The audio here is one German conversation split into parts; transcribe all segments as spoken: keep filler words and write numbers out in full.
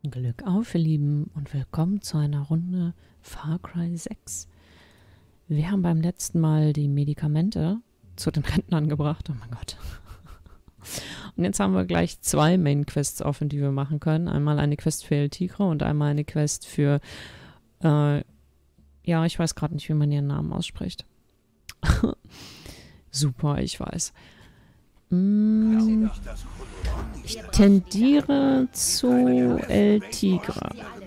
Glück auf, ihr Lieben, und willkommen zu einer Runde Far Cry sechs. Wir haben beim letzten Mal die Medikamente zu den Rentnern gebracht. Oh mein Gott. Und jetzt haben wir gleich zwei Main-Quests offen, die wir machen können. Einmal eine Quest für El Tigre und einmal eine Quest für, äh, ja, ich weiß gerade nicht, wie man ihren Namen ausspricht. Super, ich weiß. Mm, ich tendiere zu El Tigre.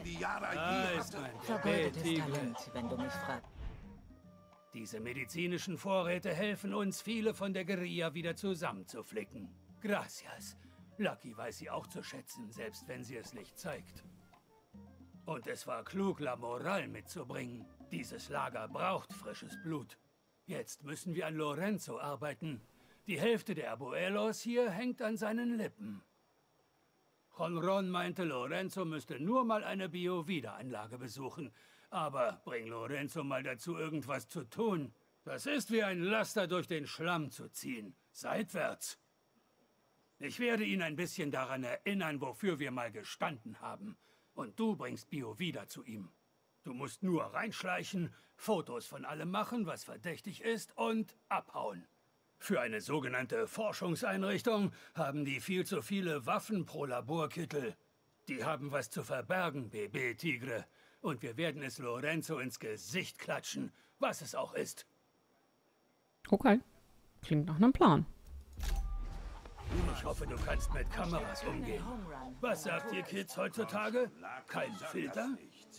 Diese medizinischen Vorräte helfen uns, viele von der Guerilla wieder zusammenzuflicken. Gracias. Lucky weiß sie auch zu schätzen, selbst wenn sie es nicht zeigt. Und es war klug, La Moral mitzubringen. Dieses Lager braucht frisches Blut. Jetzt müssen wir an Lorenzo arbeiten. Die Hälfte der Abuelos hier hängt an seinen Lippen. Jonron meinte, Lorenzo müsste nur mal eine Bio-Wiederanlage besuchen. Aber bring Lorenzo mal dazu, irgendwas zu tun. Das ist wie ein Laster durch den Schlamm zu ziehen. Seitwärts. Ich werde ihn ein bisschen daran erinnern, wofür wir mal gestanden haben. Und du bringst Bio wieder zu ihm. Du musst nur reinschleichen, Fotos von allem machen, was verdächtig ist, und abhauen. Für eine sogenannte Forschungseinrichtung haben die viel zu viele Waffen pro Laborkittel. Die haben was zu verbergen, Bebé Tigre. Und wir werden es Lorenzo ins Gesicht klatschen, was es auch ist. Okay, klingt nach einem Plan. Ich hoffe, du kannst mit Kameras umgehen. Was sagt ihr Kids heutzutage? Kein Filter?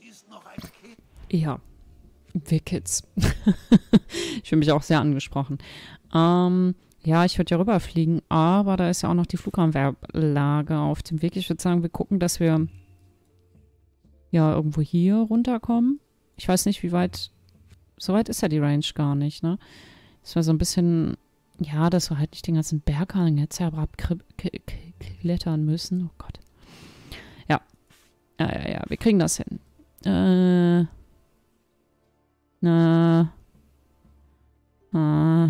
Ja, wir Kids. Ich fühle mich auch sehr angesprochen. Ähm, ja, ich würde ja rüberfliegen, aber da ist ja auch noch die Fluganlage auf dem Weg. Ich würde sagen, wir gucken, dass wir ja irgendwo hier runterkommen. Ich weiß nicht, wie weit, so weit ist ja die Range gar nicht, ne? Das war so ein bisschen, ja, dass wir halt nicht den ganzen Berghang jetzt ja aber klettern müssen. Oh Gott. Ja. Ja, ja, ja, wir kriegen das hin. Äh. Na. Äh.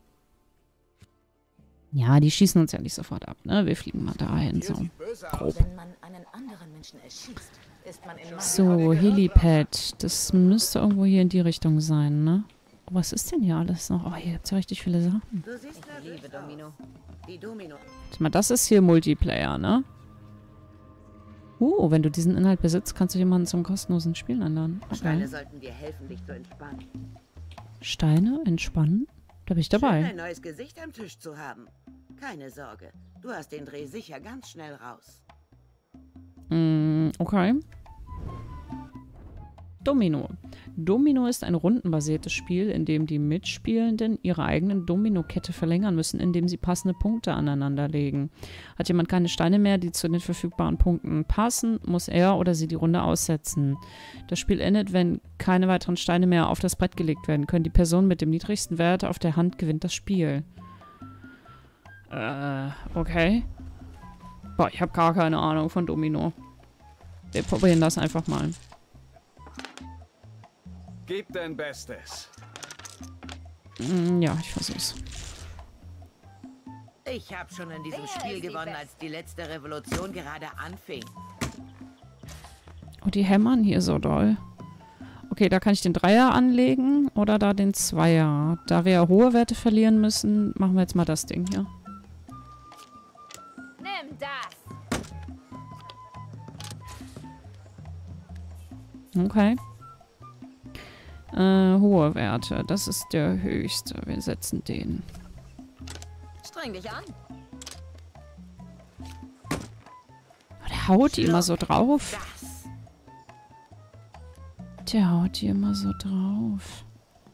Ja, die schießen uns ja nicht sofort ab, ne? Wir fliegen mal dahin, so. Grob. Wenn man einen anderen Menschen erschießt, ist man in So, Helipad. Das müsste irgendwo hier in die Richtung sein, ne? Oh, was ist denn hier alles noch? Oh, hier gibt es ja richtig viele Sachen. Du siehst, ich liebe Domino. Die Domino. Warte mal, das ist hier Multiplayer, ne? Uh, wenn du diesen Inhalt besitzt, kannst du jemanden zum kostenlosen Spielen einladen. Steine Okay. sollten dir helfen, dich zu entspannen. Steine? Entspannen? Da bin ich Schön, dabei. ein neues Gesicht am Tisch zu haben. Keine Sorge, du hast den Dreh sicher ganz schnell raus. Mm, okay. Domino. Domino ist ein rundenbasiertes Spiel, in dem die Mitspielenden ihre eigenen Domino-Kette verlängern müssen, indem sie passende Punkte aneinander legen. Hat jemand keine Steine mehr, die zu den verfügbaren Punkten passen, muss er oder sie die Runde aussetzen. Das Spiel endet, wenn keine weiteren Steine mehr auf das Brett gelegt werden können. Die Person mit dem niedrigsten Wert auf der Hand gewinnt das Spiel. Äh, okay. Boah, ich habe gar keine Ahnung von Domino. Wir probieren das einfach mal. Gib dein Bestes. Mm, ja, ich versuch's. Ich habe schon in diesem Spiel gewonnen, als die letzte Revolution gerade anfing. Oh, die hämmern hier so doll. Okay, da kann ich den Dreier anlegen oder da den Zweier. Da wir ja hohe Werte verlieren müssen, machen wir jetzt mal das Ding hier. Nimm das! Okay. Äh, hohe Werte. Das ist der höchste. Wir setzen den. Streng dich an! Oh, der haut die immer so drauf. Das. Der haut die immer so drauf.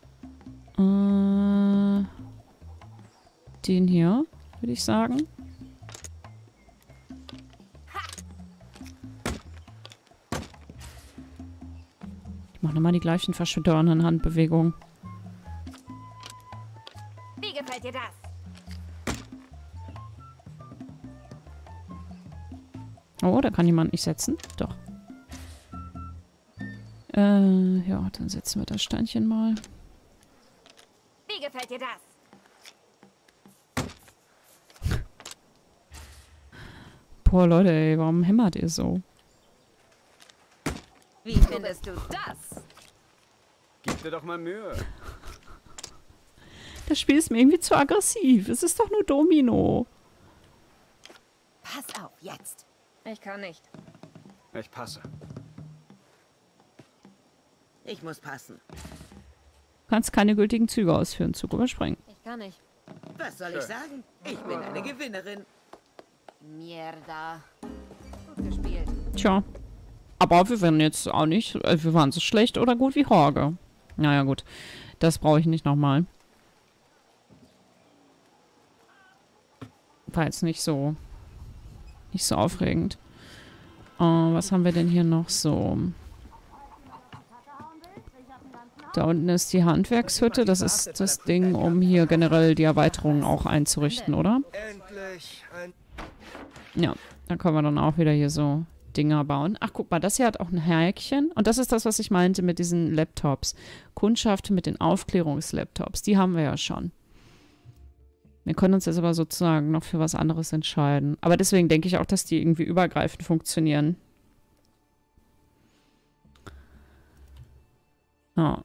Äh, den hier, würde ich sagen. Ich mache nochmal die gleichen verschütternden Handbewegungen. Wie gefällt dir das? Oh, da kann jemand nicht setzen. Doch. Äh, ja, dann setzen wir das Steinchen mal. Wie gefällt dir das? Boah, Leute, ey, warum hämmert ihr so? Wie findest du das? Gib dir doch mal Mühe. Das Spiel ist mir irgendwie zu aggressiv. Es ist doch nur Domino. Pass auf, jetzt. Ich kann nicht. Ich passe. Ich muss passen. Du kannst keine gültigen Züge ausführen. Zug überspringen. Ich kann nicht. Was soll ich sagen? Ich bin eine Gewinnerin. Mierda. Gut gespielt. Tja. Aber wir waren jetzt auch nicht... äh, Wir waren so schlecht oder gut wie Horge. Naja, gut. Das brauche ich nicht nochmal. War jetzt nicht so... Nicht so aufregend. Äh, was haben wir denn hier noch so? Da unten ist die Handwerkshütte. Das ist das Ding, um hier generell die Erweiterungen auch einzurichten, oder? Endlich ein Ja, da können wir dann auch wieder hier so Dinger bauen. Ach, guck mal, das hier hat auch ein Häkchen. Und das ist das, was ich meinte mit diesen Laptops. Kundschaft mit den Aufklärungslaptops. Die haben wir ja schon. Wir können uns jetzt aber sozusagen noch für was anderes entscheiden. Aber deswegen denke ich auch, dass die irgendwie übergreifend funktionieren. Ja.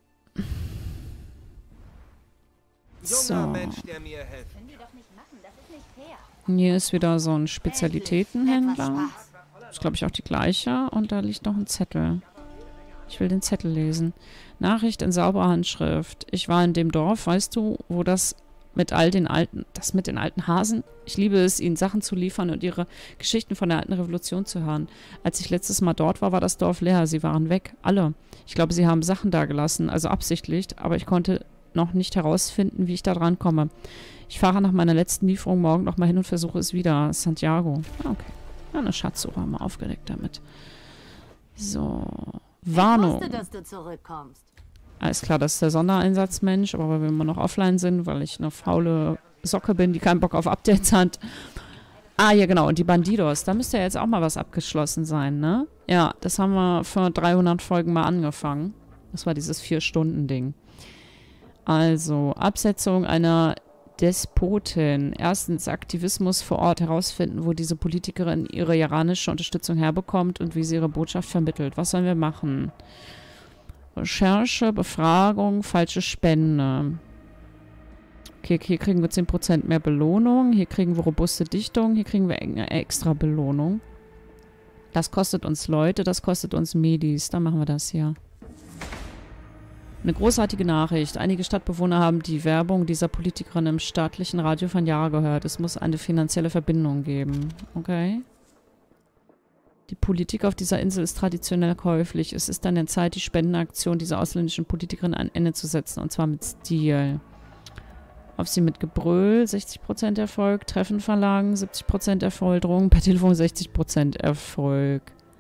So. junger Mensch, der mir hilft. Können die doch nicht machen, das ist nicht fair. Hier ist wieder so ein Spezialitätenhändler. Etwas Das ist, glaube ich, auch die gleiche. Und da liegt noch ein Zettel. Ich will den Zettel lesen. Nachricht in sauberer Handschrift. Ich war in dem Dorf, weißt du, wo das mit all den alten, das mit den alten Hasen. Ich liebe es, ihnen Sachen zu liefern und ihre Geschichten von der alten Revolution zu hören. Als ich letztes Mal dort war, war das Dorf leer. Sie waren weg. Alle. Ich glaube, sie haben Sachen da gelassen, also absichtlich, aber ich konnte noch nicht herausfinden, wie ich da dran komme. Ich fahre nach meiner letzten Lieferung morgen nochmal hin und versuche es wieder. Santiago. Ah, okay. Ja, eine Schatzsuche haben wir aufgeregt damit. So. Warnung. Ich wusste, dass du zurückkommst. Alles klar, das ist der Sondereinsatzmensch, aber wenn wir immer noch offline sind, weil ich eine faule Socke bin, die keinen Bock auf Updates hat. Ah, ja genau, und die Bandidos, da müsste ja jetzt auch mal was abgeschlossen sein, ne? Ja, das haben wir vor dreihundert Folgen mal angefangen. Das war dieses vier-Stunden-Ding. Also, Absetzung einer Despotin. Erstens, Aktivismus vor Ort herausfinden, wo diese Politikerin ihre iranische Unterstützung herbekommt und wie sie ihre Botschaft vermittelt. Was sollen wir machen? Recherche, Befragung, falsche Spende. Okay, hier kriegen wir zehn Prozent mehr Belohnung. Hier kriegen wir robuste Dichtung. Hier kriegen wir eine extra Belohnung. Das kostet uns Leute, das kostet uns Medis. Dann machen wir das hier. Eine großartige Nachricht. Einige Stadtbewohner haben die Werbung dieser Politikerin im staatlichen Radio von Jahr gehört. Es muss eine finanzielle Verbindung geben. Okay. Die Politik auf dieser Insel ist traditionell käuflich. Es ist an der Zeit, die Spendenaktion dieser ausländischen Politikerin ein Ende zu setzen. Und zwar mit Stil. Auf sie mit Gebrüll, sechzig Prozent Erfolg. Treffen verlagen, siebzig Prozent Erfolg. Drohungen per Telefon, sechzig Prozent Erfolg.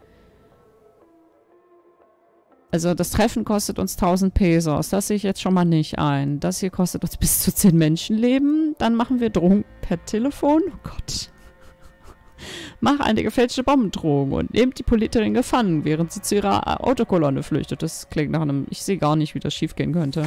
Also das Treffen kostet uns tausend Pesos. Das sehe ich jetzt schon mal nicht ein. Das hier kostet uns bis zu zehn Menschenleben. Dann machen wir Drohungen per Telefon. Oh Gott. Mach eine gefälschte Bombendrohung und nehmt die Politikerin gefangen, während sie zu ihrer Autokolonne flüchtet. Das klingt nach einem... Ich sehe gar nicht, wie das schiefgehen könnte.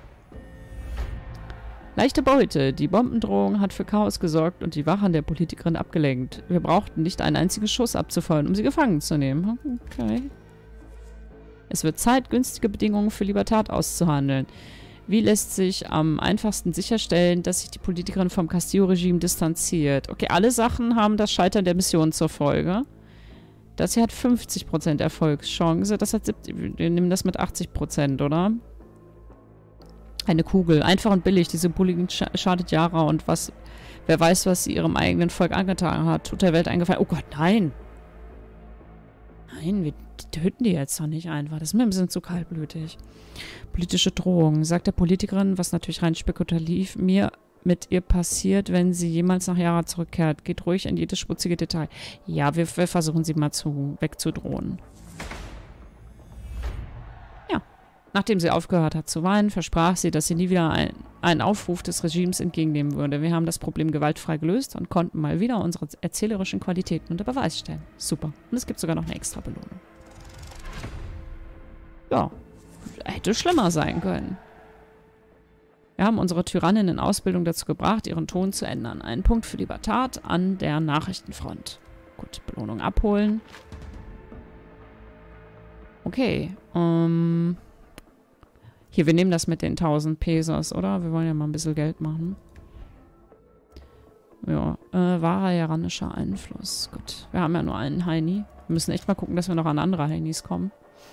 Leichte Beute. Die Bombendrohung hat für Chaos gesorgt und die Wachen der Politikerin abgelenkt. Wir brauchten nicht einen einzigen Schuss abzufeuern, um sie gefangen zu nehmen. Okay. Es wird Zeit, günstige Bedingungen für Libertad auszuhandeln. Wie lässt sich am einfachsten sicherstellen, dass sich die Politikerin vom Castillo-Regime distanziert? Okay, alle Sachen haben das Scheitern der Mission zur Folge. Das hier hat fünfzig Prozent Erfolgschance. Das hat siebzig, wir nehmen das mit achtzig Prozent, oder? Eine Kugel. Einfach und billig. Diese Bulligen sch schadet Yara und was... Wer weiß, was sie ihrem eigenen Volk angetan hat. Tut der Welt eingefallen. Oh Gott, nein! Nein, wir töten die jetzt doch nicht einfach. Das ist mir ein bisschen zu kaltblütig. Politische Drohung. Sagt der Politikerin, was natürlich rein spekulativ mir mit ihr passiert, wenn sie jemals nach Yara zurückkehrt. Geht ruhig in jedes schmutzige Detail. Ja, wir, wir versuchen sie mal zu, wegzudrohen. Ja. Nachdem sie aufgehört hat zu weinen, versprach sie, dass sie nie wieder ein, einen Aufruf des Regimes entgegennehmen würde. Wir haben das Problem gewaltfrei gelöst und konnten mal wieder unsere erzählerischen Qualitäten unter Beweis stellen. Super. Und es gibt sogar noch eine extra Belohnung. Ja. Hätte schlimmer sein können. Wir haben unsere Tyrannin in Ausbildung dazu gebracht, ihren Ton zu ändern. Ein Punkt für Libertad an der Nachrichtenfront. Gut, Belohnung abholen. Okay. Ähm. Hier, wir nehmen das mit den tausend Pesos, oder? Wir wollen ja mal ein bisschen Geld machen. Ja. Äh, wahrer iranischer Einfluss. Gut. Wir haben ja nur einen Heini. Wir müssen echt mal gucken, dass wir noch an andere Heinis kommen.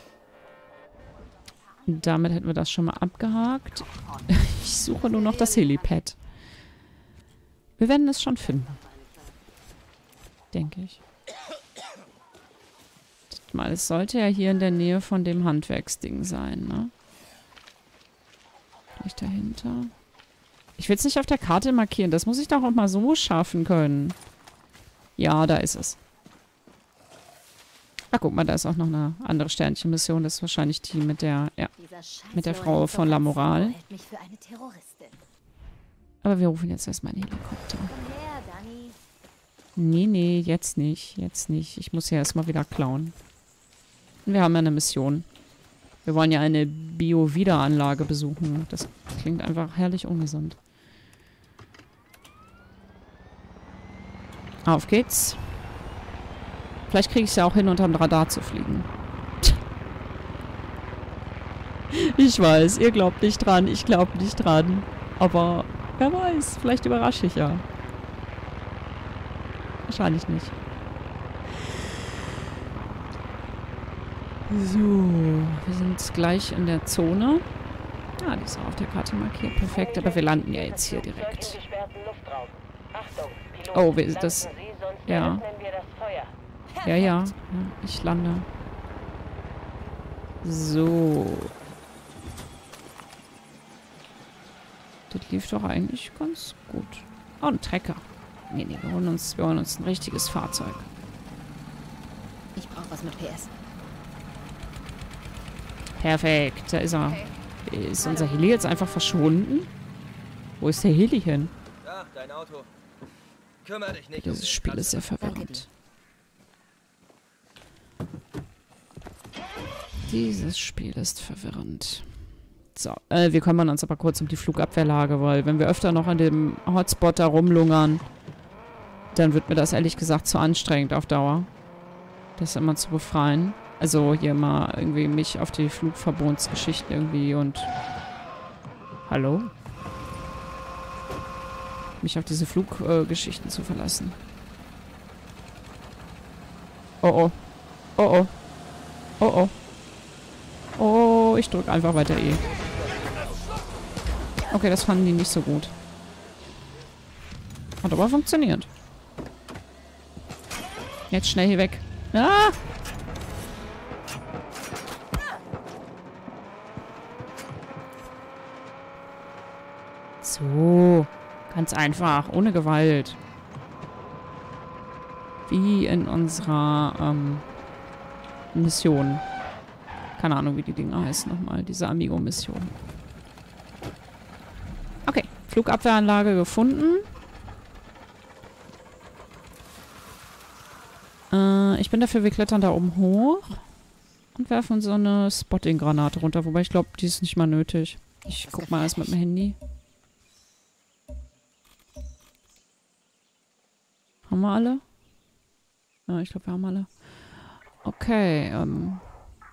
Und damit hätten wir das schon mal abgehakt. Ich suche nur noch das Helipad. Wir werden es schon finden. Denke ich. Mal, es sollte ja hier in der Nähe von dem Handwerksding sein, ne? Vielleicht dahinter. Ich will es nicht auf der Karte markieren. Das muss ich doch auch mal so schaffen können. Ja, da ist es. Ach, guck mal, da ist auch noch eine andere Sternchen-Mission. Das ist wahrscheinlich die mit der, ja, mit der Frau von La Moral. Aber wir rufen jetzt erstmal einen Helikopter. Nee, nee, jetzt nicht. Jetzt nicht. Ich muss hier erstmal wieder klauen. Wir haben ja eine Mission. Wir wollen ja eine Bio-Wiederanlage besuchen. Das klingt einfach herrlich ungesund. Auf geht's. Vielleicht kriege ich es ja auch hin, unterm Radar zu fliegen. Ich weiß, ihr glaubt nicht dran. Ich glaube nicht dran. Aber wer weiß, vielleicht überrasche ich ja. Wahrscheinlich nicht. So, wir sind gleich in der Zone. Ah, die ist auch auf der Karte markiert. Perfekt, aber wir landen ja jetzt hier direkt. Oh, wie ist das? Ja. Ja, ja. Ja, ich lande. So. Das lief doch eigentlich ganz gut. Oh, ein Trecker. Nee, nee, wir holen uns, wir holen uns ein richtiges Fahrzeug. Ich brauche was mit P S. Perfekt, da ist er. Ist unser Heli jetzt einfach verschwunden? Wo ist der Heli hin? Ja, dein Auto. Kümmere dich nicht. Dieses Spiel ist sehr verwirrend. Dieses Spiel ist verwirrend. So, äh, wir kümmern uns aber kurz um die Flugabwehrlage, weil wenn wir öfter noch an dem Hotspot da rumlungern, dann wird mir das ehrlich gesagt zu anstrengend auf Dauer. Das immer zu befreien. Also hier mal irgendwie mich auf die Flugverbotsgeschichten irgendwie und... Hallo? Mich auf diese Fluggeschichten äh, zu verlassen. Oh oh. Oh oh. Oh oh. Oh, ich drücke einfach weiter E. Okay, das fanden die nicht so gut. Hat aber funktioniert. Jetzt schnell hier weg. Ah! So. Ganz einfach. Ohne Gewalt. Wie in unserer ähm, Mission. Keine Ahnung, wie die Dinger heißen nochmal. Diese Amigo-Mission. Okay. Flugabwehranlage gefunden. Äh, ich bin dafür, wir klettern da oben hoch. Und werfen so eine Spotting-Granate runter. Wobei ich glaube, die ist nicht mal nötig. Ich guck mal erst mit dem Handy. Haben wir alle? Ja, ich glaube, wir haben alle. Okay, ähm...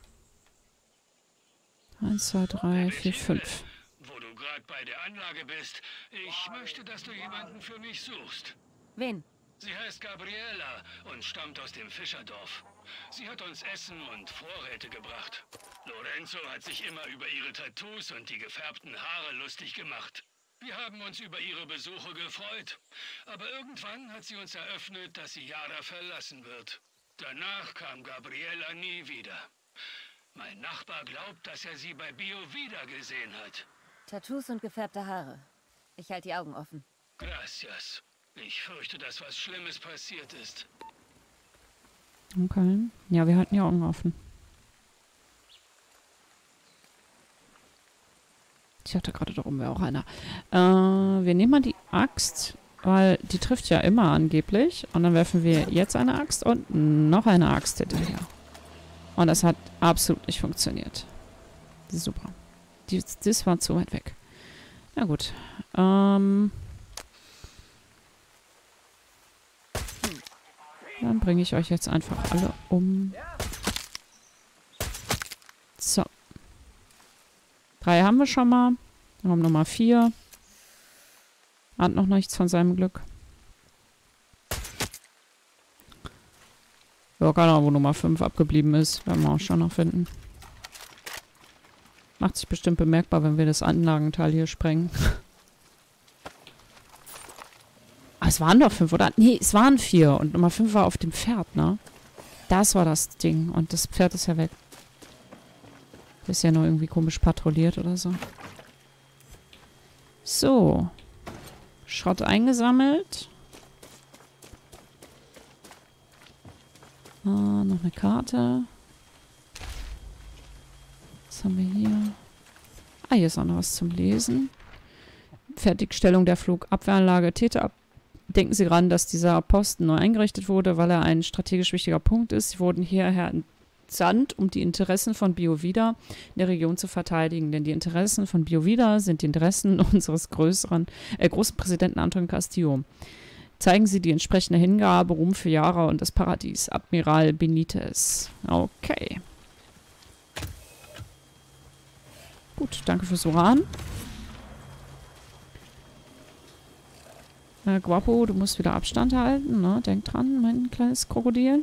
Eins, zwei, drei, vier, fünf. Wo du gerade bei der Anlage bist, ich möchte, dass du jemanden für mich suchst. Wen? Sie heißt Gabriela und stammt aus dem Fischerdorf. Sie hat uns Essen und Vorräte gebracht. Lorenzo hat sich immer über ihre Tattoos und die gefärbten Haare lustig gemacht. Wir haben uns über ihre Besuche gefreut. Aber irgendwann hat sie uns eröffnet, dass sie Yara verlassen wird. Danach kam Gabriela nie wieder. Mein Nachbar glaubt, dass er sie bei Bio wieder gesehen hat. Tattoos und gefärbte Haare. Ich halte die Augen offen. Gracias. Ich fürchte, dass was Schlimmes passiert ist. Okay. Ja, wir halten die Augen offen. Ich dachte gerade, darum wäre auch einer. Äh, wir nehmen mal die Axt, weil die trifft ja immer angeblich. Und dann werfen wir jetzt eine Axt und noch eine Axt hinterher. Und das hat absolut nicht funktioniert. Super. Das, das war zu weit weg. Na gut. Ähm... Dann bringe ich euch jetzt einfach alle um. So. Drei haben wir schon mal. Dann haben wir Nummer vier. Hat noch nichts von seinem Glück. Ja, keine Ahnung, wo Nummer fünf abgeblieben ist. Werden wir auch schon noch finden. Macht sich bestimmt bemerkbar, wenn wir das Anlagenteil hier sprengen. Aber es waren doch fünf, oder? Nee, es waren vier. Und Nummer fünf war auf dem Pferd, ne? Das war das Ding. Und das Pferd ist ja weg. Das ist ja nur irgendwie komisch patrouilliert oder so. So. Schrott eingesammelt. Ah, noch eine Karte. Was haben wir hier? Ah, hier ist auch noch was zum Lesen. Fertigstellung der Flugabwehranlage Täter. Denken Sie daran, dass dieser Posten neu eingerichtet wurde, weil er ein strategisch wichtiger Punkt ist. Sie wurden hierher entsandt, um die Interessen von Biovida in der Region zu verteidigen. Denn die Interessen von Biovida sind die Interessen unseres größeren, äh, großen Präsidenten Anton Castillo. Zeigen Sie die entsprechende Hingabe, Ruhm für Yara und das Paradies. Admiral Benitez. Okay. Gut, danke fürs Uran. Äh, Guapo, du musst wieder Abstand halten, ne? Denk dran, mein kleines Krokodil.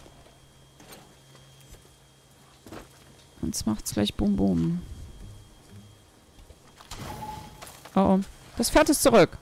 Sonst macht's gleich Bum Bum. Oh, oh. Das Pferd ist zurück.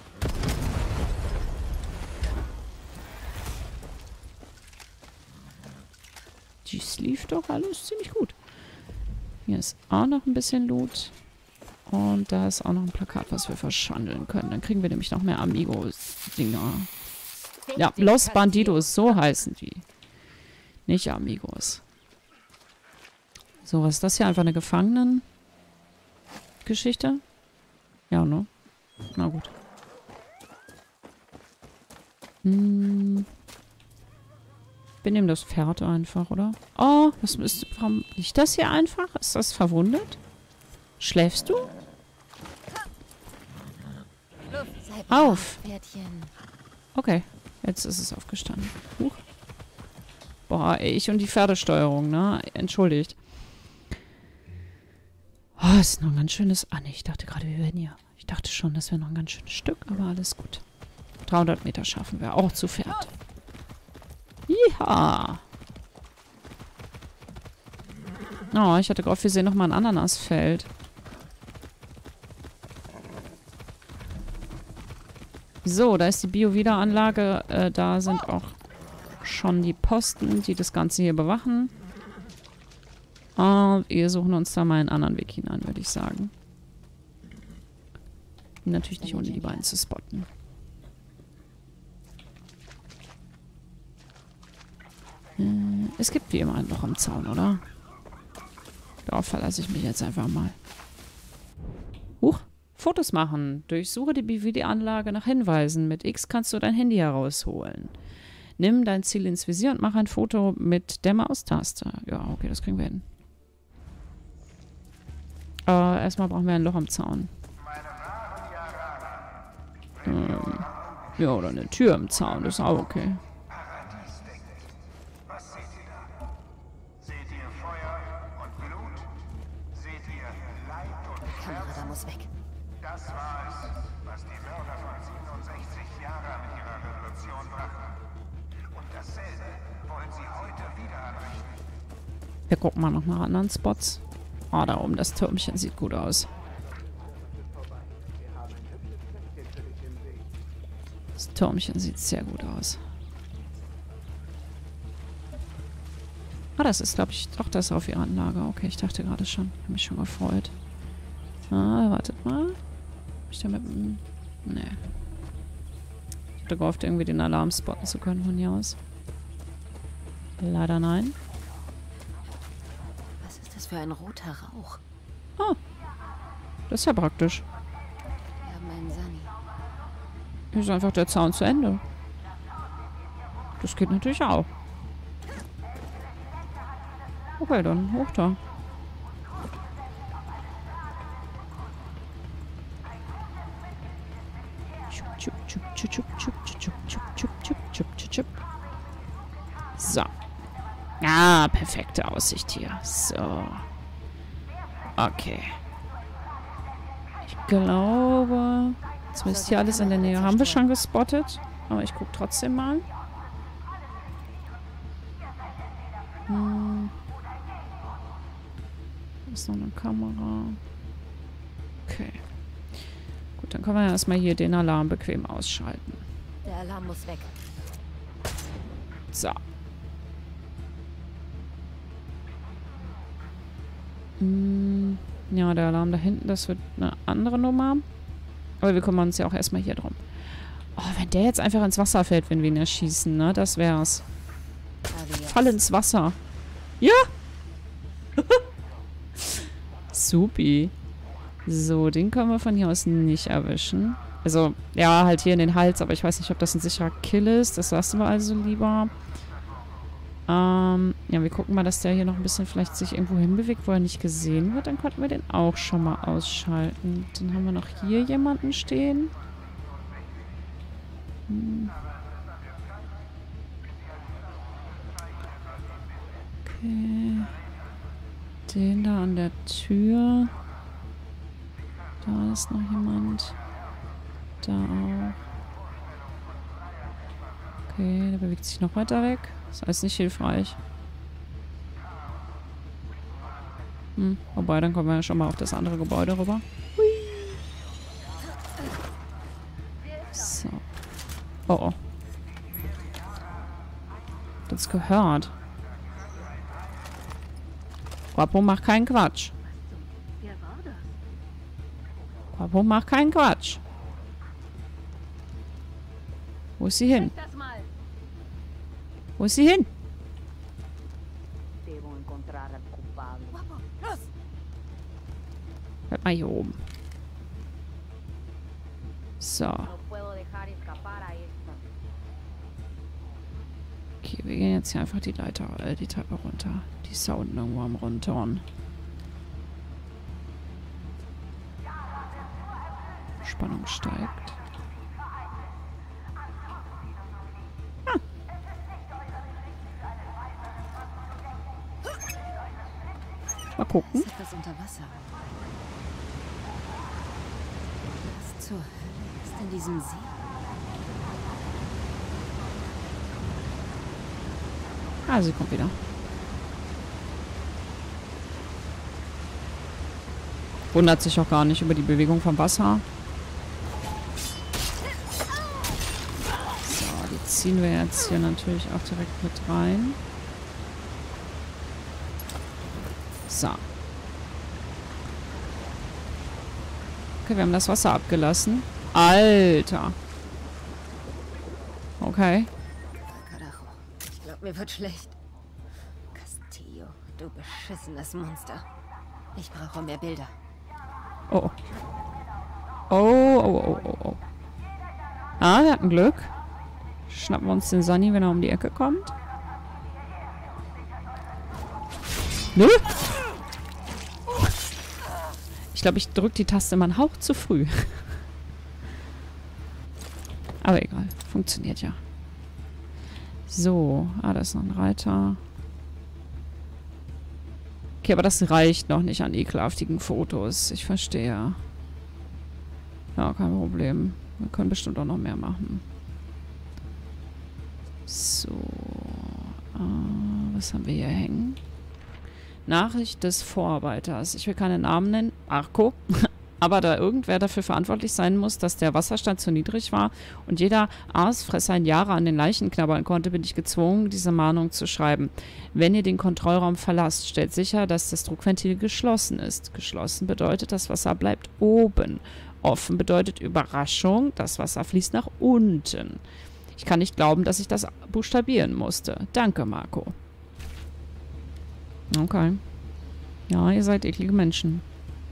Dies lief doch alles ziemlich gut. Hier ist auch noch ein bisschen Loot. Und da ist auch noch ein Plakat, was wir verschandeln können. Dann kriegen wir nämlich noch mehr Amigos-Dinger. Ja, Los Bandidos, so heißen die. Nicht Amigos. So, was ist das hier? Einfach eine Gefangenen-Geschichte? Ja, ne? Na gut. Hm. Wir nehmen das Pferd einfach, oder? Oh, was ist... Warum liegt das hier einfach? Ist das verwundet? Schläfst du? Auf! Okay, jetzt ist es aufgestanden. Huch. Boah, ey, ich und die Pferdesteuerung, ne? Entschuldigt. Oh, ist noch ein ganz schönes... Ah, ne, ich dachte gerade, wir wären hier. Ich dachte schon, das wäre noch ein ganz schönes Stück, aber alles gut. dreihundert Meter schaffen wir auch zu Pferd. Ja. Oh, ich hatte gehofft, wir sehen nochmal ein Ananasfeld. So, da ist die Bio-Wiederanlage. Äh, da sind auch schon die Posten, die das Ganze hier bewachen. Und wir suchen uns da mal einen anderen Weg hinein, würde ich sagen. Natürlich nicht, ohne die beiden zu spotten. Es gibt wie immer ein Loch im Zaun, oder? Darauf verlasse ich mich jetzt einfach mal. Huch, Fotos machen. Durchsuche die B W D-Anlage nach Hinweisen. Mit X kannst du dein Handy herausholen. Nimm dein Ziel ins Visier und mach ein Foto mit der Maustaste. Ja, okay, das kriegen wir hin. Äh, erstmal brauchen wir ein Loch im Zaun. Ähm, ja, oder eine Tür im Zaun, das ist auch okay. Das war es, was die Mörder von siebenundsechzig Jahren mit ihrer Revolution brachten. Und dasselbe wollen sie heute wieder erreichen. Wir gucken mal noch nach anderen Spots. Ah, da oben, das Türmchen sieht gut aus. Das Türmchen sieht sehr gut aus. Ah, das ist, glaube ich, doch das auf ihrer Anlage. Okay, ich dachte gerade schon. Ich habe mich schon gefreut. Ah, wartet mal. Hab ich da mit dem... Nee. Ich hatte gehofft, irgendwie den Alarm spotten zu können von hier aus. Leider nein. Was ist das für ein roter Rauch? Oh. Das ist ja praktisch. Wir haben einen Sani. Hier ist einfach der Zaun zu Ende. Das geht natürlich auch. Okay, dann hoch da. So. Ah, perfekte Aussicht hier. So. Okay. Ich glaube, jetzt ist hier alles in der Nähe. Haben wir schon gespottet? Aber ich gucke trotzdem mal. Hm. Da ist noch eine Kamera. Okay. Gut, dann können wir ja erstmal hier den Alarm bequem ausschalten. Der Alarm muss weg. So. Hm. Ja, der Alarm da hinten, das wird eine andere Nummer. Aber wir kümmern uns ja auch erstmal hier drum. Oh, wenn der jetzt einfach ins Wasser fällt, wenn wir ihn erschießen, ne? Das wär's. Fall ins Wasser. Ja! Supi. So, den können wir von hier aus nicht erwischen. Also, ja, halt hier in den Hals, aber ich weiß nicht, ob das ein sicherer Kill ist. Das lassen wir also lieber. Ähm, ja, wir gucken mal, dass der hier noch ein bisschen vielleicht sich irgendwo hinbewegt, wo er nicht gesehen wird. Dann konnten wir den auch schon mal ausschalten. Dann haben wir noch hier jemanden stehen. Hm. Okay. Den da an der Tür. Da ist noch jemand. Da auch. Okay, der bewegt sich noch weiter weg. Das heißt nicht hilfreich. Hm, wobei, dann kommen wir ja schon mal auf das andere Gebäude rüber. Hui. So. Oh oh. Das gehört. Guapo, mach keinen Quatsch. Guapo, mach keinen Quatsch. Wo ist sie hin? Wo ist sie hin? Bleib mal hier oben. So. Okay, wir gehen jetzt hier einfach die Leiter, äh, die Treppe runter. Die ist da unten irgendwo am Runterhorn. Spannung steigt. Ah. Mal gucken. Ist etwas unter Wasser. Was zur Hölle ist in diesem See? Ah, sie kommt wieder. Wundert sich auch gar nicht über die Bewegung vom Wasser. So, die ziehen wir jetzt hier natürlich auch direkt mit rein. So. Okay, wir haben das Wasser abgelassen. Alter. Okay. Ich glaube, mir wird schlecht. Castillo, du beschissenes Monster. Ich brauche mehr Bilder. Oh. Oh, oh, oh, oh, oh. Ah, wir hatten Glück. Schnappen wir uns den Sunny, wenn er um die Ecke kommt. Nö. Ich glaube, ich drücke die Taste immer einen Hauch zu früh. Aber egal. Funktioniert ja. So. Ah, da ist noch ein Reiter. Okay, aber das reicht noch nicht an ekelhaftigen Fotos. Ich verstehe. Ja, kein Problem. Wir können bestimmt auch noch mehr machen. So. Äh, was haben wir hier hängen? Nachricht des Vorarbeiters. Ich will keine Namen nennen. Arco. Aber da irgendwer dafür verantwortlich sein muss, dass der Wasserstand zu niedrig war und jeder Aasfresser in Jahre an den Leichen knabbern konnte, bin ich gezwungen, diese Mahnung zu schreiben. Wenn ihr den Kontrollraum verlasst, stellt sicher, dass das Druckventil geschlossen ist. Geschlossen bedeutet, das Wasser bleibt oben. Offen bedeutet Überraschung, das Wasser fließt nach unten. Ich kann nicht glauben, dass ich das buchstabieren musste. Danke, Marco. Okay. Ja, ihr seid eklige Menschen.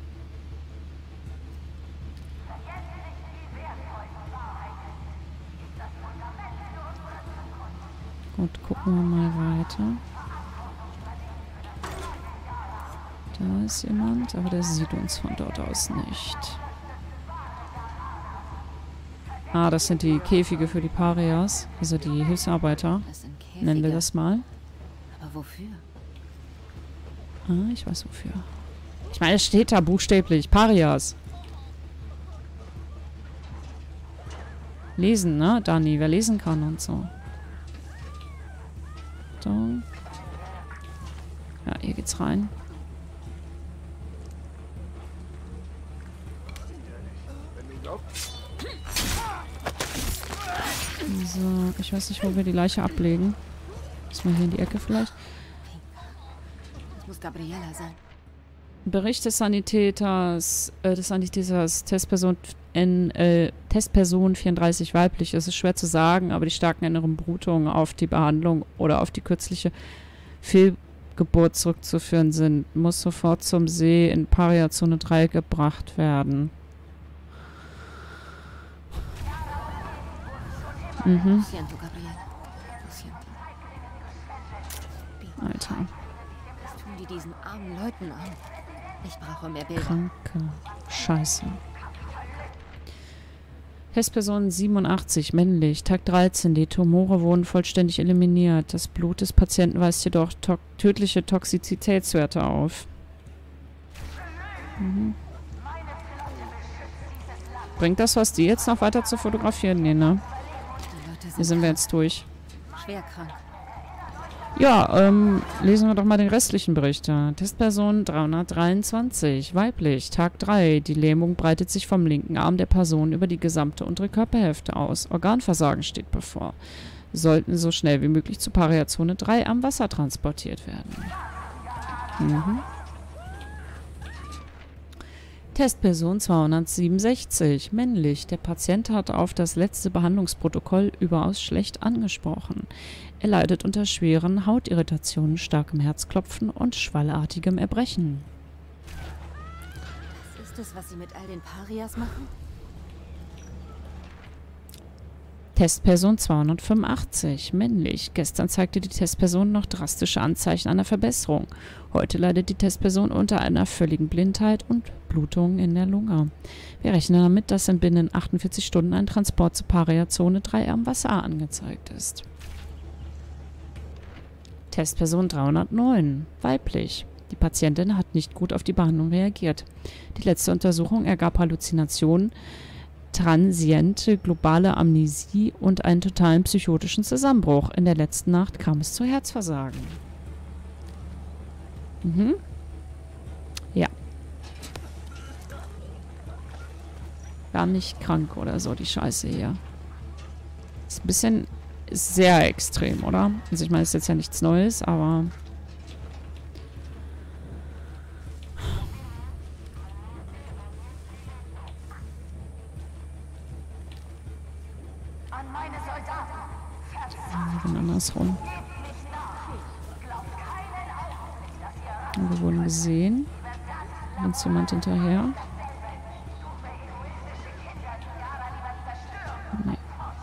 Gut, gucken wir mal weiter. Da ist jemand, aber der sieht uns von dort aus nicht. Ah, das sind die Käfige für die Parias, also die Hilfsarbeiter. Das sind Käfige. Nennen wir das mal. Aber wofür? Ah, ich weiß wofür. Ich meine, es steht da buchstäblich. Parias. Lesen, ne, Dani? Wer lesen kann und so. So. Ja, hier geht's rein. So, ich weiß nicht, wo wir die Leiche ablegen. Müssen wir hier in die Ecke vielleicht? Das muss Gabriella sein. Bericht des Sanitäters, äh, des Sanitäters, Testperson, N, äh, Testperson vierunddreißig weiblich. Es ist schwer zu sagen, aber die starken inneren Blutungen auf die Behandlung oder auf die kürzliche Fehlgeburt zurückzuführen sind. Muss sofort zum See in Paria-Zone drei gebracht werden. Mhm. Alter. Was tun die diesen armen Leuten an? Ich brauche mehr Bilder. Kranke Scheiße. Testperson siebenundachtzig, männlich, Tag dreizehn. Die Tumore wurden vollständig eliminiert. Das Blut des Patienten weist jedoch to tödliche Toxizitätswerte auf. Mhm. Bringt das was, die jetzt noch weiter zu fotografieren? Nee, ne? Hier sind wir jetzt durch. Schwer krank. Ja, ähm, lesen wir doch mal den restlichen Bericht. Testperson dreihundertdreiundzwanzig, weiblich, Tag drei. Die Lähmung breitet sich vom linken Arm der Person über die gesamte untere Körperhälfte aus. Organversagen steht bevor. Sollten so schnell wie möglich zu Paria-Zone drei am Wasser transportiert werden. Mhm. Testperson zweihundertsiebenundsechzig, männlich. Der Patient hat auf das letzte Behandlungsprotokoll überaus schlecht angesprochen. Er leidet unter schweren Hautirritationen, starkem Herzklopfen und schwallartigem Erbrechen. Was ist es, was sie mit all den Parias machen? Testperson zweihundertfünfundachtzig, männlich. Gestern zeigte die Testperson noch drastische Anzeichen einer Verbesserung. Heute leidet die Testperson unter einer völligen Blindheit und Blutungen in der Lunge. Wir rechnen damit, dass in binnen achtundvierzig Stunden ein Transport zur Paria-Zone drei am Wasser angezeigt ist. Testperson dreihundertneun, weiblich. Die Patientin hat nicht gut auf die Behandlung reagiert. Die letzte Untersuchung ergab Halluzinationen, transiente globale Amnesie und einen totalen psychotischen Zusammenbruch. In der letzten Nacht kam es zu Herzversagen. Mhm. Ja. Gar nicht krank oder so, die Scheiße hier. Ist ein bisschen sehr extrem, oder? Also ich meine, es ist jetzt ja nichts Neues, aber... andersrum. Wir wurden gesehen. Uns jemand hinterher? Nee.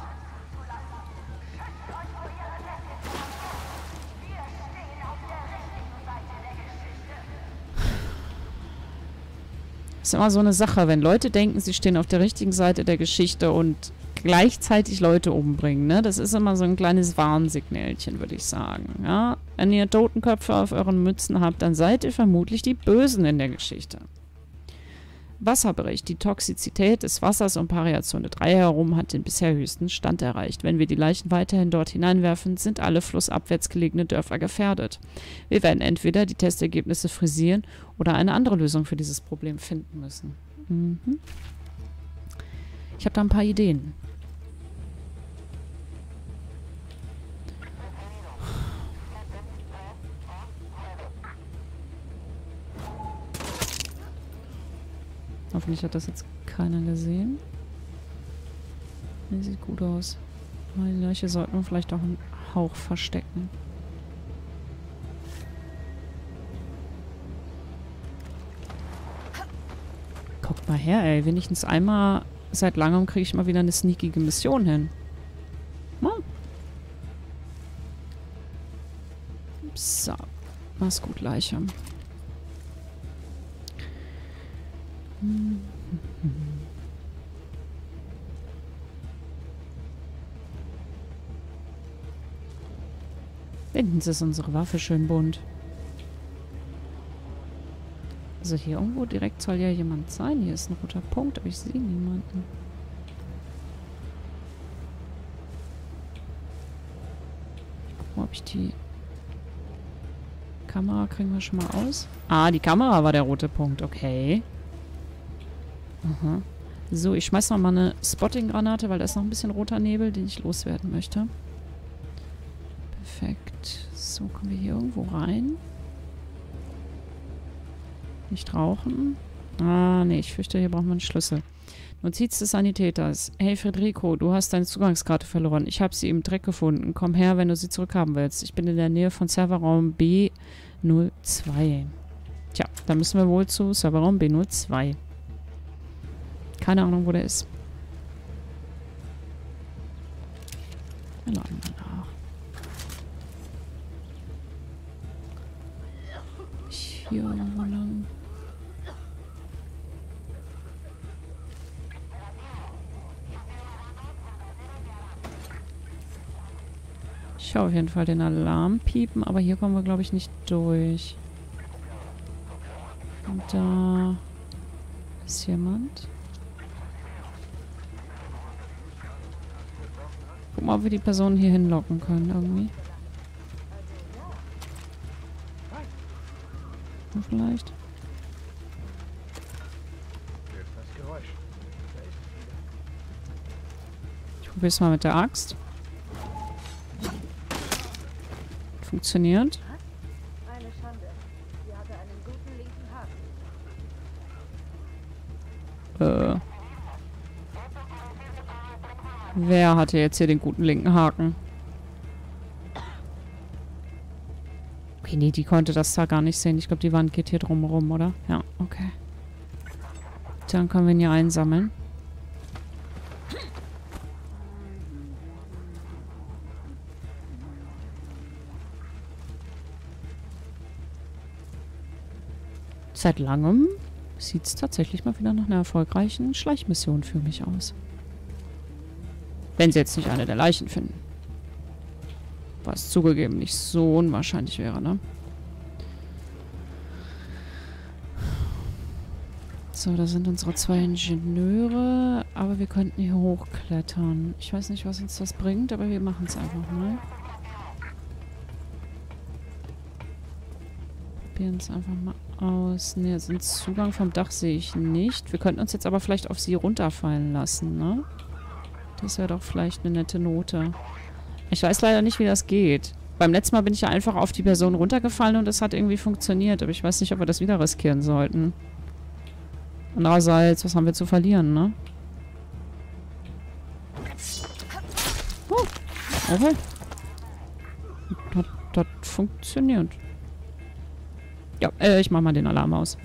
Das ist immer so eine Sache, wenn Leute denken, sie stehen auf der richtigen Seite der Geschichte und gleichzeitig Leute umbringen, ne? Das ist immer so ein kleines Warnsignälchen, würde ich sagen. Ja? Wenn ihr Totenköpfe auf euren Mützen habt, dann seid ihr vermutlich die Bösen in der Geschichte. Wasserbericht. Die Toxizität des Wassers um Paria-Zone drei herum hat den bisher höchsten Stand erreicht. Wenn wir die Leichen weiterhin dort hineinwerfen, sind alle flussabwärts gelegene Dörfer gefährdet. Wir werden entweder die Testergebnisse frisieren oder eine andere Lösung für dieses Problem finden müssen. Mhm. Ich habe da ein paar Ideen. Hoffentlich hat das jetzt keiner gesehen. Das sieht gut aus. Die Leiche sollten wir vielleicht auch einen Hauch verstecken. Guckt mal her, ey. Wenigstens einmal seit langem kriege ich mal wieder eine sneakige Mission hin. Hm. So. Mach's gut, Leiche. Wenigstens ist unsere Waffe schön bunt. Also hier irgendwo direkt soll ja jemand sein. Hier ist ein roter Punkt, aber ich sehe niemanden. Ich guck mal, ob ich die Kamera kriegen wir schon mal aus. Ah, die Kamera war der rote Punkt. Okay. Aha. So, ich schmeiß noch mal eine Spotting-Granate, weil da ist noch ein bisschen roter Nebel, den ich loswerden möchte. Perfekt. So, kommen wir hier irgendwo rein. Nicht rauchen. Ah, nee, ich fürchte, hier brauchen wir einen Schlüssel. Notiz des Sanitäters. Hey Federico, du hast deine Zugangskarte verloren. Ich habe sie im Dreck gefunden. Komm her, wenn du sie zurückhaben willst. Ich bin in der Nähe von Serverraum B null zwei. Tja, da müssen wir wohl zu Serverraum B null zwei. Keine Ahnung, wo der ist. Wir laden mal nach. Hier irgendwo lang. Ich höre auf jeden Fall den Alarm piepen, aber hier kommen wir, glaube ich, nicht durch. Und da ist jemand. Guck mal, ob wir die Person hier hinlocken können, irgendwie. Vielleicht. Ich probiere es mal mit der Axt. Funktioniert. Eine Schande. Sie hatte einen guten linken Haken. Äh. Wer hatte jetzt hier den guten linken Haken? Okay, nee, die konnte das da gar nicht sehen. Ich glaube, die Wand geht hier drumherum, oder? Ja, okay. Dann können wir ihn hier einsammeln. Seit langem sieht es tatsächlich mal wieder nach einer erfolgreichen Schleichmission für mich aus. Wenn sie jetzt nicht eine der Leichen finden. Was zugegeben nicht so unwahrscheinlich wäre, ne? So, da sind unsere zwei Ingenieure. Aber wir könnten hier hochklettern. Ich weiß nicht, was uns das bringt, aber wir machen es einfach mal. Probieren es einfach mal aus. Ne, also einen Zugang vom Dach sehe ich nicht. Wir könnten uns jetzt aber vielleicht auf sie runterfallen lassen, ne? Das wäre doch vielleicht eine nette Note. Ich weiß leider nicht, wie das geht. Beim letzten Mal bin ich ja einfach auf die Person runtergefallen und es hat irgendwie funktioniert. Aber ich weiß nicht, ob wir das wieder riskieren sollten. Andererseits, was haben wir zu verlieren, ne? Oh, okay. Das, das funktioniert. Ja, äh, ich mach mal den Alarm aus.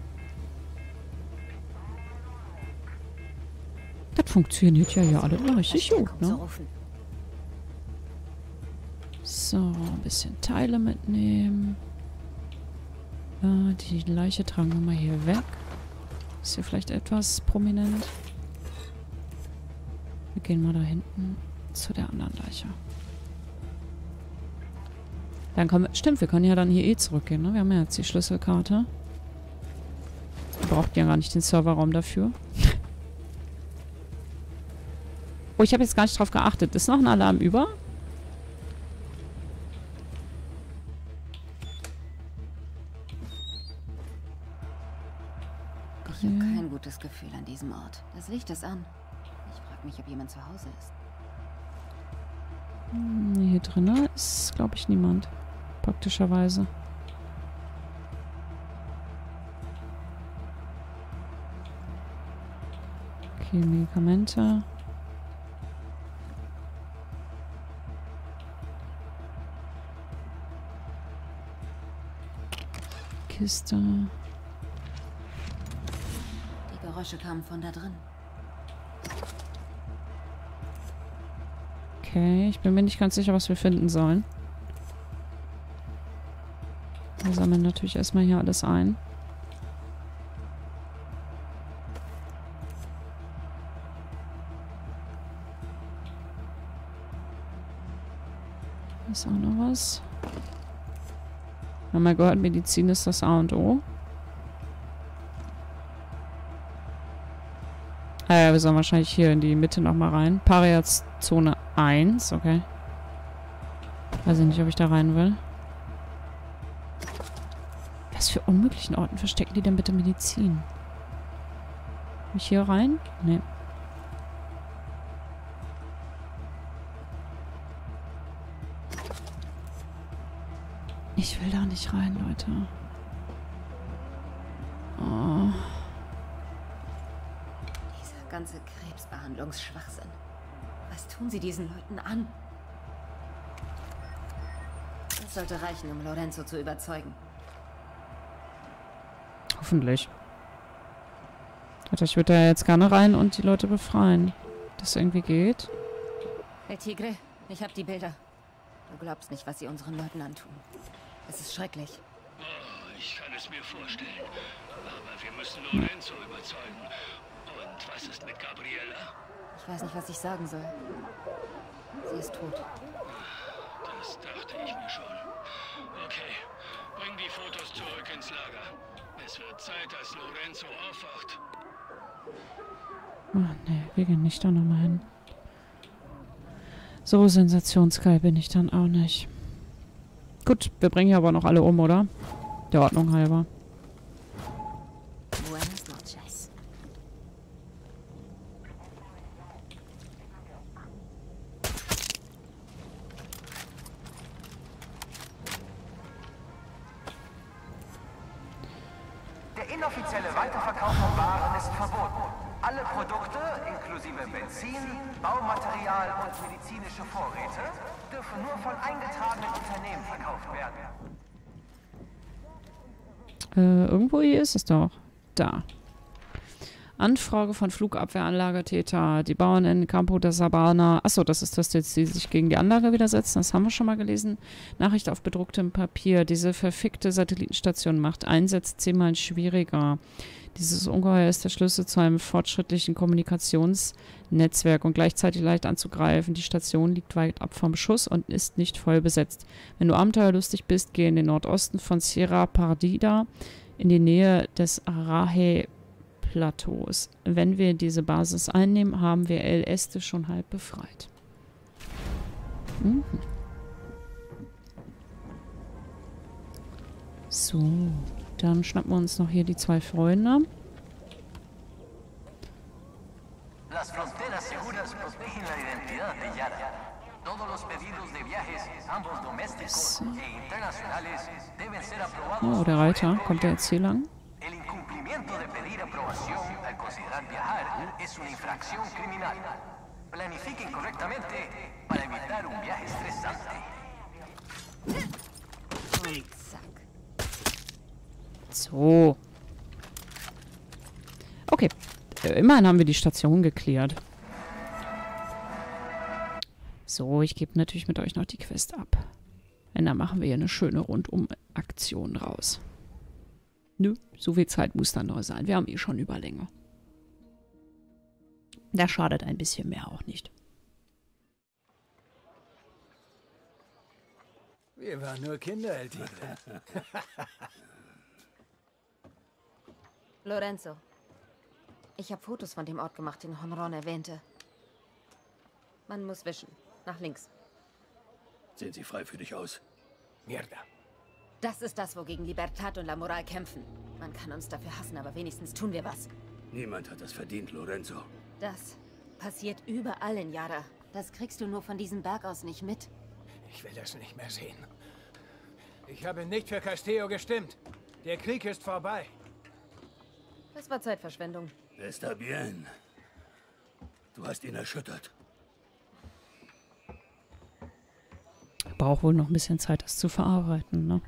Das funktioniert ja hier alle richtig gut, ne? So, ein bisschen Teile mitnehmen. Äh, die Leiche tragen wir mal hier weg. Ist hier vielleicht etwas prominent. Wir gehen mal da hinten zu der anderen Leiche. Dann können wir, stimmt, wir können ja dann hier eh zurückgehen, ne? Wir haben ja jetzt die Schlüsselkarte. Wir brauchten ja gar nicht den Serverraum dafür. Oh, ich habe jetzt gar nicht drauf geachtet. Ist noch ein Alarm über? Ich habe kein gutes Gefühl an diesem Ort. Das Licht ist an. Ich frage mich, ob jemand zu Hause ist. Hm, hier drinnen ist, glaube ich, niemand. Praktischerweise. Okay, Medikamente. Kiste. Die Geräusche kamen von da drin. Okay, ich bin mir nicht ganz sicher, was wir finden sollen. Wir sammeln natürlich erstmal hier alles ein. Ist auch noch was. Wir haben ja gehört, Medizin ist das A und O. Ah ja, wir sollen wahrscheinlich hier in die Mitte nochmal rein. Paria-Zone eins, okay. Weiß ich nicht, ob ich da rein will. Was für unmöglichen Orten verstecken die denn bitte Medizin? Mich hier rein? Nee. Ich will da nicht rein, Leute. Oh. Dieser ganze Krebsbehandlungsschwachsinn. Was tun sie diesen Leuten an? Das sollte reichen, um Lorenzo zu überzeugen. Hoffentlich. Ich würde da jetzt gerne rein und die Leute befreien. Das irgendwie geht. Hey Tigre, ich habe die Bilder. Du glaubst nicht, was sie unseren Leuten antun. Es ist schrecklich. Oh, ich kann es mir vorstellen. Aber wir müssen Lorenzo überzeugen. Und was ist mit Gabriella? Ich weiß nicht, was ich sagen soll. Sie ist tot. Das dachte ich mir schon. Okay, bring die Fotos zurück ins Lager. Es wird Zeit, dass Lorenzo aufwacht. Ach nee, wir gehen nicht da nochmal hin. So sensationsgeil bin ich dann auch nicht. Gut, wir bringen hier aber noch alle um, oder? Der Ordnung halber. Buenas noches. Der inoffizielle Weiterverkauf von Waren ist verboten. Alle Produkte, inklusive Benzin, Baumaterial und medizinische Vorräte, dürfen nur von eingetragenen Unternehmen verkauft werden. Äh, irgendwo hier ist es doch. Da. Anfrage von Flugabwehranlagetäter. Die Bauern in Campo da Sabana. Achso, das ist das jetzt, die sich gegen die Anlage widersetzen. Das haben wir schon mal gelesen. Nachricht auf bedrucktem Papier. Diese verfickte Satellitenstation macht Einsätze zehnmal schwieriger. Dieses Ungeheuer ist der Schlüssel zu einem fortschrittlichen Kommunikationsnetzwerk und gleichzeitig leicht anzugreifen. Die Station liegt weit ab vom Schuss und ist nicht voll besetzt. Wenn du abenteuerlustig bist, geh in den Nordosten von Sierra Pardida in die Nähe des Arahe-Plateaus. Wenn wir diese Basis einnehmen, haben wir El Este schon halb befreit. Mhm. So. Dann schnappen wir uns noch hier die zwei Freunde. Las fronteras seguras protegen la identidad de Yara. Todos los pedidos de viajes, ambos domésticos e internacionales, deben ser aprobados. Oh, der Reiter. Kommt der jetzt hier lang? El incumplimiento de pedir aprobación al considerar viajar es una infracción criminal. Planifiquen correctamente para evitar un viaje estresante. Und zack. So. Okay. Äh, immerhin haben wir die Station geklärt. So, ich gebe natürlich mit euch noch die Quest ab. Denn da machen wir hier eine schöne Rundum-Aktion raus. Nö, so viel Zeit muss dann noch sein. Wir haben eh schon Überlänge. Da schadet ein bisschen mehr auch nicht. Wir waren nur Kinder, El Tigre. Lorenzo. Ich habe Fotos von dem Ort gemacht, den Honron erwähnte. Man muss wischen. Nach links. Sehen Sie frei für dich aus? Mierda. Das ist das, wogegen Libertad und La Moral kämpfen. Man kann uns dafür hassen, aber wenigstens tun wir was. Niemand hat das verdient, Lorenzo. Das passiert überall in Yara. Das kriegst du nur von diesem Berg aus nicht mit. Ich will das nicht mehr sehen. Ich habe nicht für Castillo gestimmt. Der Krieg ist vorbei. Das war Zeitverschwendung. Está bien. Du hast ihn erschüttert. Braucht wohl noch ein bisschen Zeit, das zu verarbeiten, ne?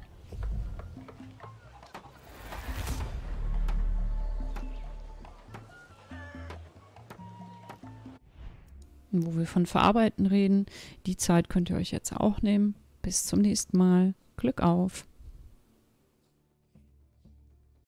Und wo wir von Verarbeiten reden, die Zeit könnt ihr euch jetzt auch nehmen. Bis zum nächsten Mal. Glück auf!